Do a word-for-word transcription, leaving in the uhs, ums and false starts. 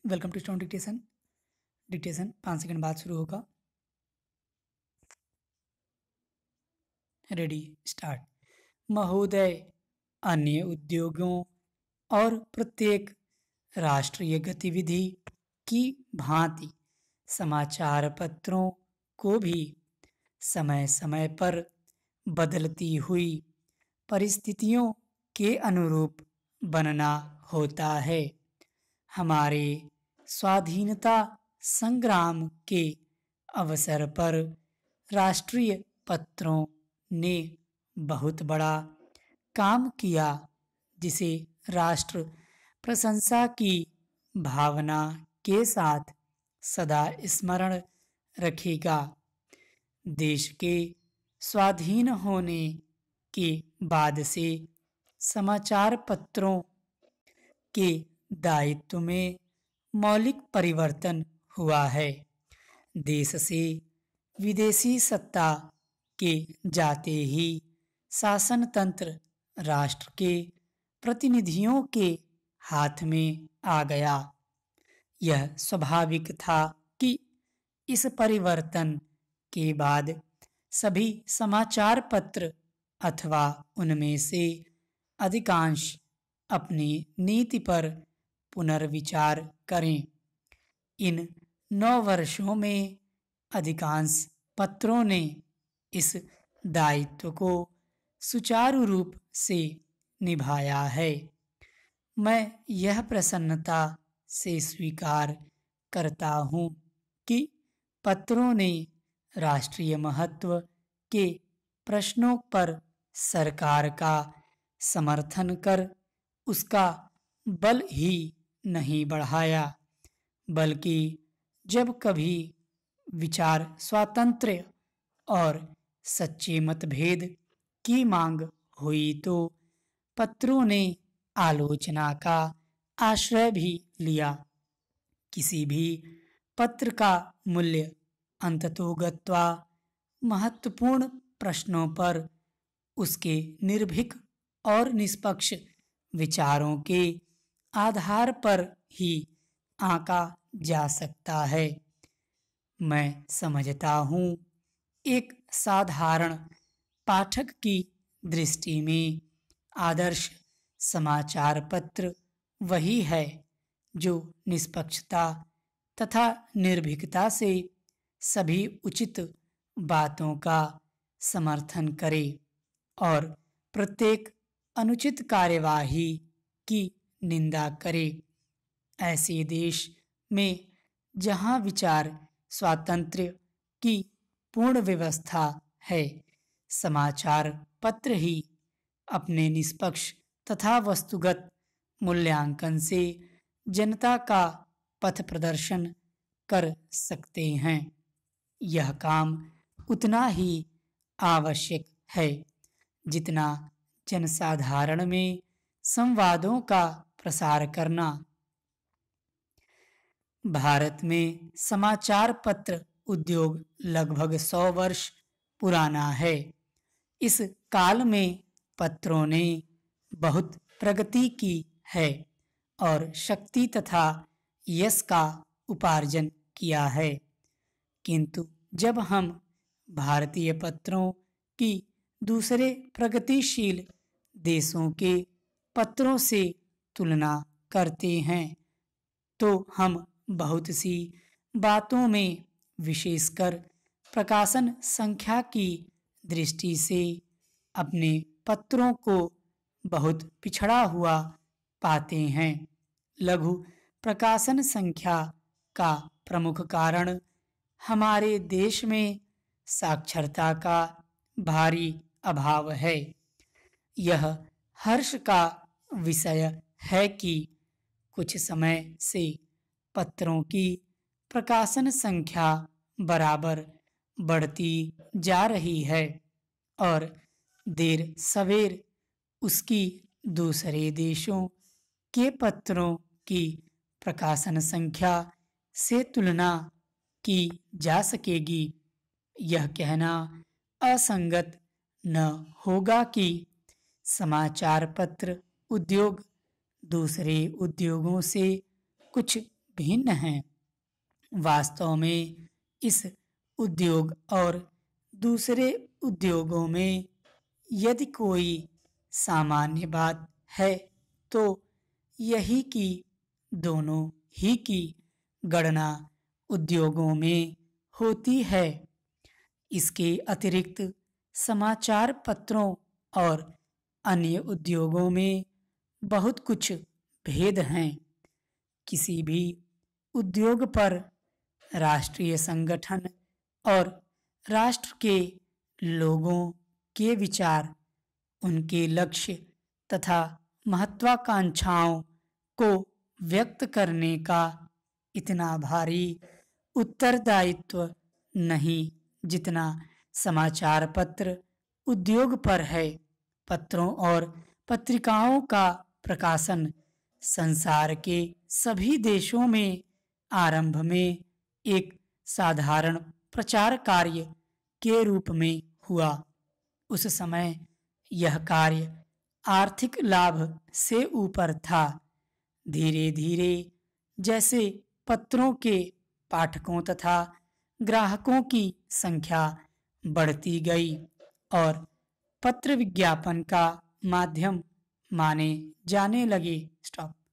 Welcome to stone dictation. Dictation पाँच second बाद शुरू होगा। Ready start. महोदय, अन्य उद्योगों और प्रत्येक राष्ट्रीय गतिविधि की भांति समाचार पत्रों को भी समय समय पर बदलती हुई परिस्थितियों के अनुरूप बनना होता है। हमारे स्वाधीनता संग्राम के अवसर पर राष्ट्रीय पत्रों ने बहुत बड़ा काम किया, जिसे राष्ट्र प्रशंसा की भावना के साथ सदा स्मरण रखेगा। देश के स्वाधीन होने के बाद से समाचार पत्रों के दायित्व में मौलिक परिवर्तन हुआ है। देश से विदेशी सत्ता के जाते ही शासन तंत्र राष्ट्र के प्रतिनिधियों के हाथ में आ गया। यह स्वाभाविक था कि इस परिवर्तन के बाद सभी समाचार पत्र अथवा उनमें से अधिकांश अपनी नीति पर पुनर्विचार करें। इन नौ वर्षों में अधिकांश पत्रों ने इस दायित्व को सुचारू रूप से निभाया है। मैं यह प्रसन्नता से स्वीकार करता हूँ कि पत्रों ने राष्ट्रीय महत्व के प्रश्नों पर सरकार का समर्थन कर उसका बल ही नहीं बढ़ाया, बल्कि जब कभी विचार स्वातंत्र्य और सच्चे मतभेद की मांग हुई तो पत्रों ने आलोचना का आश्रय भी लिया। किसी भी पत्र का मूल्य अंततोगत्वा महत्वपूर्ण प्रश्नों पर उसके निर्भीक और निष्पक्ष विचारों के आधार पर ही आंका जा सकता है। मैं समझता हूँ एक साधारण पाठक की दृष्टि में आदर्श समाचार पत्र वही है जो निष्पक्षता तथा निर्भीकता से सभी उचित बातों का समर्थन करे और प्रत्येक अनुचित कार्यवाही की निंदा करे। ऐसे देश में जहाँ विचार स्वातंत्र्य की पूर्ण व्यवस्था है, समाचार पत्र ही अपने निष्पक्ष तथा वस्तुगत मूल्यांकन से जनता का पथ प्रदर्शन कर सकते हैं। यह काम उतना ही आवश्यक है जितना जनसाधारण में संवादों का प्रसार करना। भारत में समाचार पत्र उद्योग लगभग सौ वर्ष पुराना है। इस काल में पत्रों ने बहुत प्रगति की है और शक्ति तथा यश का उपार्जन किया है। किंतु जब हम भारतीय पत्रों की दूसरे प्रगतिशील देशों के पत्रों से तुलना करते हैं तो हम बहुत सी बातों में, विशेषकर प्रकाशन संख्या की दृष्टि से, अपने पत्रों को बहुत पिछड़ा हुआ पाते हैं। लघु प्रकाशन संख्या का प्रमुख कारण हमारे देश में साक्षरता का भारी अभाव है। यह हर्ष का विषय है कि कुछ समय से पत्रों की प्रकाशन संख्या बराबर बढ़ती जा रही है और देर सवेर उसकी दूसरे देशों के पत्रों की प्रकाशन संख्या से तुलना की जा सकेगी। यह कहना असंगत न होगा कि समाचार पत्र उद्योग दूसरे उद्योगों से कुछ भिन्न हैं। वास्तव में इस उद्योग और दूसरे उद्योगों में यदि कोई सामान्य बात है तो यही कि दोनों ही की गणना उद्योगों में होती है। इसके अतिरिक्त समाचार पत्रों और अन्य उद्योगों में बहुत कुछ भेद हैं। किसी भी उद्योग पर राष्ट्रीय संगठन और राष्ट्र के लोगों के विचार, उनके लक्ष्य तथा महत्वाकांक्षाओं को व्यक्त करने का इतना भारी उत्तरदायित्व नहीं जितना समाचार पत्र उद्योग पर है। पत्रों और पत्रिकाओं का प्रकाशन संसार के सभी देशों में आरंभ में एक साधारण प्रचार कार्य के रूप में हुआ। उस समय यह कार्य आर्थिक लाभ से ऊपर था। धीरे धीरे जैसे पत्रों के पाठकों तथा ग्राहकों की संख्या बढ़ती गई और पत्र विज्ञापन का माध्यम माने जाने लगे। स्टॉप।